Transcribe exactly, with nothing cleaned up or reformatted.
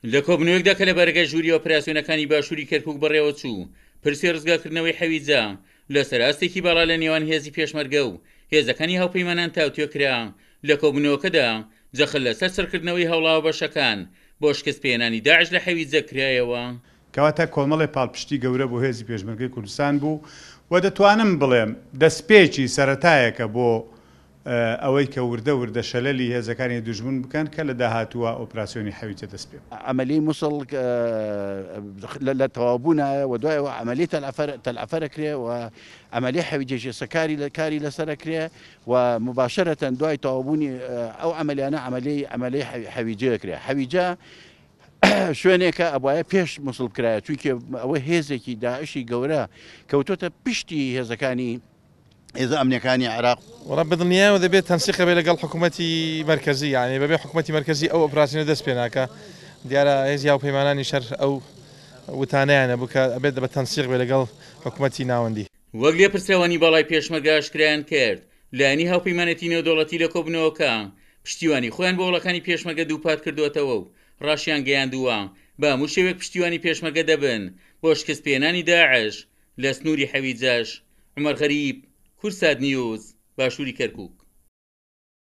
لە کۆبنەوەیەکدا کە لە بەرگە ژووری ئۆپراسیۆنەکانی باشووری کەرکووک بەڕێوە چوو پرسی ڕزگارکردنەوەی حەویجە لەسەر ئاستێکی باڵا لە نێوان هێزی پێشمەرگە و هێزەکانی هاوپەیمانان تاوتوێکرا لە کۆبنەوەکەدا جەخت لەسەر سەرکردنەوەی هەوڵاوە بەشەکان بۆ شکستپێنانی داعش لە حەویجە کرایەوە. کەواتە کۆمەڵی پاڵپشتی گەورە بۆ هێزی پێشمەرگەی کوردستان بوو و دەتوانم بڵێم دەستپێکی سەرەتایەکە بۆ ئەوەی کە وردە وردە شەلەلی هێزەکانی دوژمن بکەن کە لە داهاتووە ئۆپراسیۆنی حەویجە دەست پێ عملی مووسڵ لە تەوابوونە و دوایەوە عملی تەلعەفەرەکرێ و عملی حەویجێ سەکاری لە کاری لەسەرەکرێ و مباشرەتەن دوای تەوابوونی ئەو عملیانە عملی عملی حەویجەکرێ. حەویجە شوێنێکە ئەوایە پێش مووسڵ کرایە چونکە ئەوە هێزێکی داعشی گەورە کەوتۆتە پشتی هێزەکانی إذا أمني كان عراق ورب الدنيا وذا بيت تنسيق بين قال حكومتي مركزية يعني ببيع حكومتي مركزي أو أوبراسيون دس بيناك ديارة هزي أو بيماناني شر أو وتاني يعني بوكا أبد بالتنسيق بين قال حكومتي ناوندي. وەگلێ پرسەوانی باڵای پێشمەرگە ئاشکرایان کرد لایەنی هاوپەیمانەتی نێودەوڵەتی لە کۆبنەوەکە پشتیوانی خۆیان بۆ وڵەکانی پێشمەرگە دووپات کردوێتەوە و ڕاشیان گەیاندووە بە هەموو شێوێک پشتیوانی پێشمەرگە دەبن بۆ شکستپێنانی داعش لە سنووری حەویجەش. عومەر غەریب، کورسات نیوز، باشووری کەرکووک.